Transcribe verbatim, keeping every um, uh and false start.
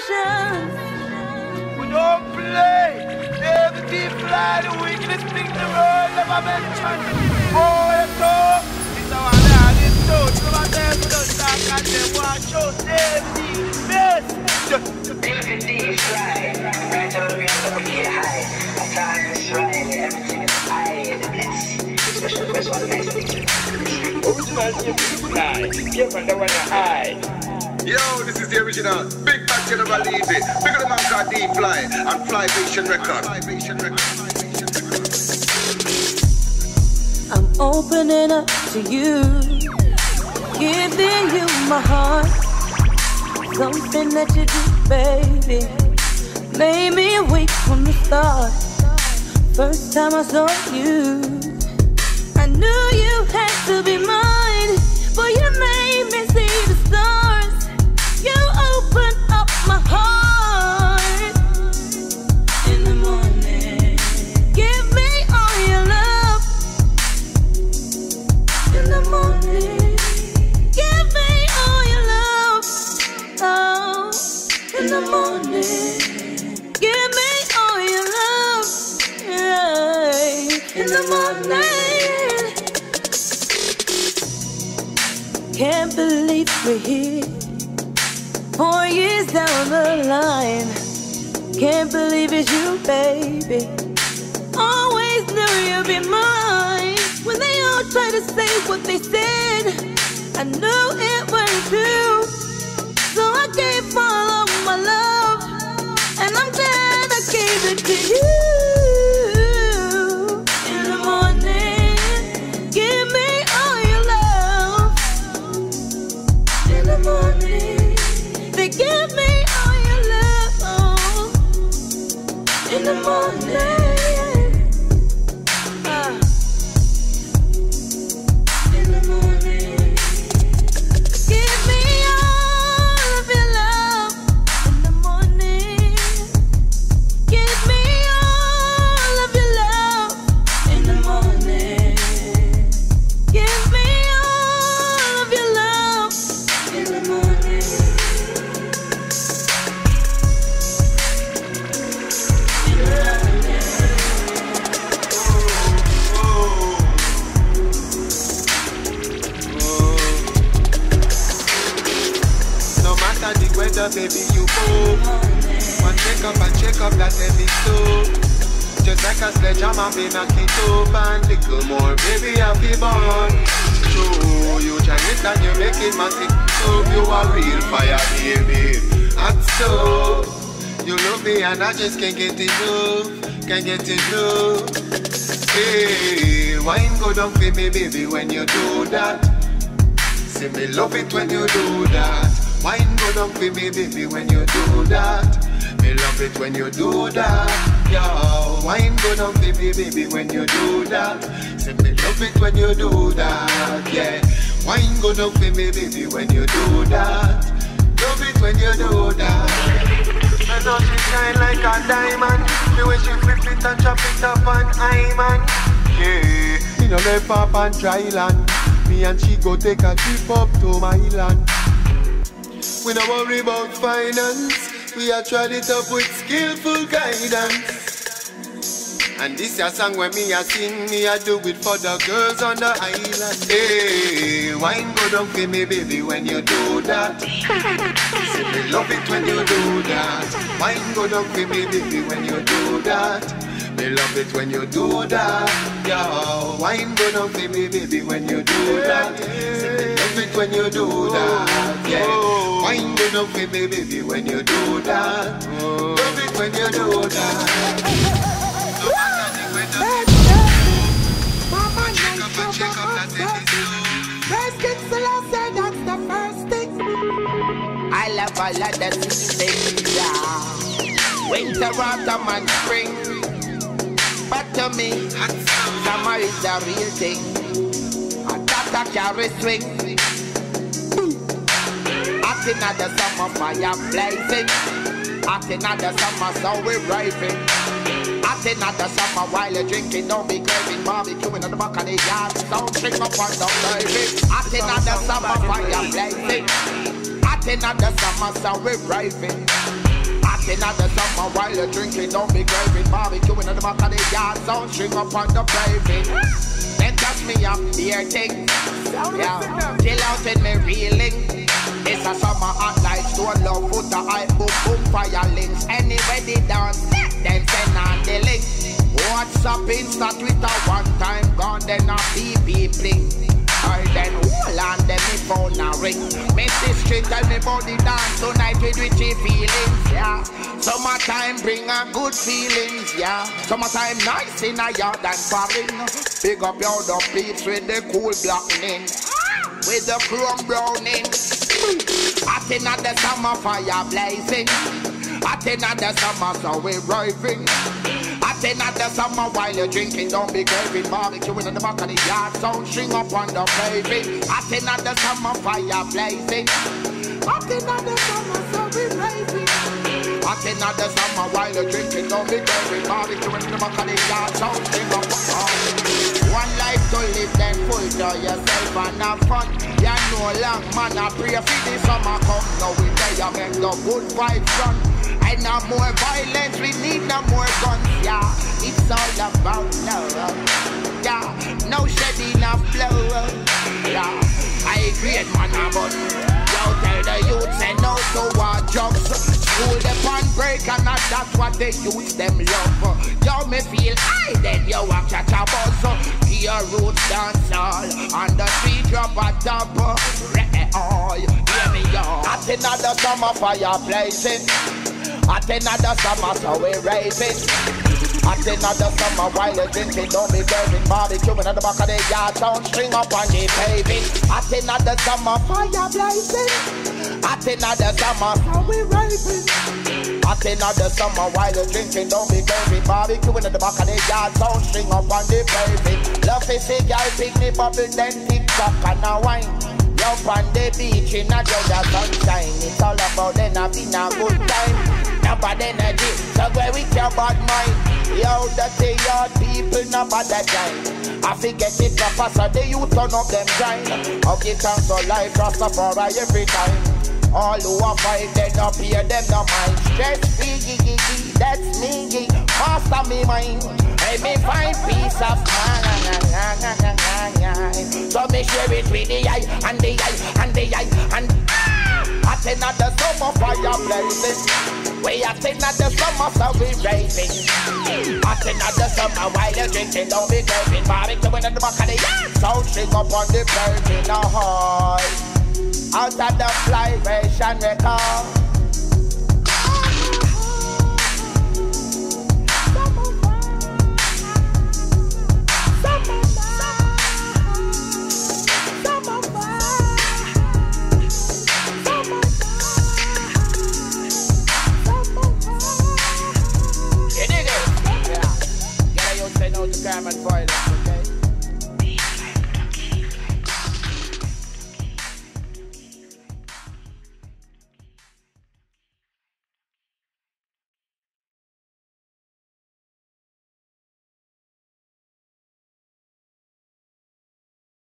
emotions. We don't play. Every fly, the weakest thing the world ever mentioned. Boy, it's all. It's our dad, it's so. Some of them don't talk and they want to show David best. David D is right. Right over here, over here, high. I thought it's right. Everything is high and bliss. Special request for the next thing. Original David fly. Give them the one high. Yo, this is the original Big Bad General Easy. Big of the man called D-Fly and Fly Vision Record. I'm opening up to you, giving you my heart. Something that you do, baby, made me awake from the start. First time I saw you, I knew you had to be mine, but you made me see the stars. You opened up my heart. In the morning, give me all your love. In the morning, give me all your love. Oh, in the morning, give me all your love. Yeah. In the morning, can't believe we're here. Four years down the line, can't believe it's you, baby. Always knew you'd be mine. When they all try to say what they said, I knew it wasn't true. So I gave all of my love, and I'm glad I gave it to you. In the morning, give me all your love. In the morning, give me all your love. Oh. In the morning, uh. In the morning, give me all of your love. In the morning, give me all of your love. In the morning, give me all of your love. In the morning. Weather, baby, you move. One shake up and shake up that heavy stove. Just like a sledgehammer, be knock it up and little more, baby, I'll be born. So you try it and you make it massive. So you are real fire, baby. And so you love me and I just can't get enough, can't get enough. Hey, wine go down for me, baby, when you do that. Say me love it when you do that. Wine go down for me, baby, when you do that. Me love it when you do that. Yo, wine go down for me, baby, when you do that. Say me love it when you do that. Yeah, wine go down for me, baby, when you do that. Love it when you do that. I know she shine like a diamond. Me wish she flip it and chop it up on Iman. Yeah, you know left up on dry land. Me and she go take a trip up to my land. We don't worry about finance. We are tried it up with skillful guidance. And this a song when me a sing, me a do it for the girls on the island. Hey, wine go down for me, baby, when you do that. Say me love it when you do that. Wine go down for me, baby, when you do that. Me love it when you do that. Yo, wine go down for me, baby, when you do that. Say me love it when you do that. Yeah, wine go down for me, baby, when you do that. Love it when you do that. That's the first thing. I love all of the seasons, yeah. Winter, autumn, and spring. But to me, summer is the real thing. And that I carry swing. Acting at the summer fire blazing. Acting at the summer so we're raving. Acting at the summer while you're drinking. Don't be craving barbecuing on the back of the yard. Don't drink up on the baby. Acting at the summer fire blazing. Acting at the summer so we're raving. Hot in the summer while you're drinking, don't be graving. Barbecuing at the back of the yard, sound string up on the paving. Then touch me up, beer thing. Yeah, chill out in me reeling. It's a summer hot like stone love, put the eye, boom, boom, fire links. Anyway, they dance, then send on the link. What's up, Insta, Twitter, one time gone, then a B B bling. Or then hold on, then me phone a ring. Messy Street tell me about the dance tonight with witchy feelings, yeah. Summertime bring a good feelings, yeah. Summertime nice in a yard and foreign. Big up your the beats with the cool blackening, with the chrome browning. Hot in the summer fire blazing. Hot in the summer so we roving. Hot in the summer while you're drinking, don't be graving. Barbecuing in the back of the yard, sound string up on the paving. Hot in the summer fire blazing. Hot in the summer so we raving. Hot in the summer while you're drinking, don't be graving. Barbecuing in the back of the yard, sound string up on the paving. One life to live, then full to yourself and have fun. You know long man, I pray for the summer come. Now we there you make the good vibes run. And no more violence, we need no more guns, yeah. It's all about love, yeah. No shedding of blood, yeah. I agree, man, but yo, tell the youth say no to war drugs. School them on break and that's what they use them love. Yo, me feel high, then yo, I catch a buzz. Your roots dance all on the street, drop a top. Oh, hear me, yo. Hot in the summer fire blazing. Hot in the summer so we raving. Hot in the summer while you're drinking, don't be graving. Barbecuing at the back of the yard, sound string up on the paving. Hot in the summer fire blazing. Hot in the summer so we raving. Hot in the summer while you're drinking, don't be graving. Barbecuing at the back of the yard, sound string up on the paving. Love to see y'all pick me bubble, then tick tock and a wine. Love on the beach in a the sunshine. It's all about then having a good time. No bad energy, so go with your bad mind. Yo, the day your people no bad time. I forget it proper, so the youth turn up them grind. Okay, thanks for life, Rastafari every time. All who are fight, they don't fear them no mind. Stress free, that's me, master me mind. Let me find peace of mind. So me share it with the eye, and the eye, and the eye, and hot in the summer fire blazing. We hot in the summer so we raving. Hot in the summer while you're drinking, don't be graving. Barbecuing in the back of the yard, sound string up on the paving. Ahoy, out of the Fly Ration record.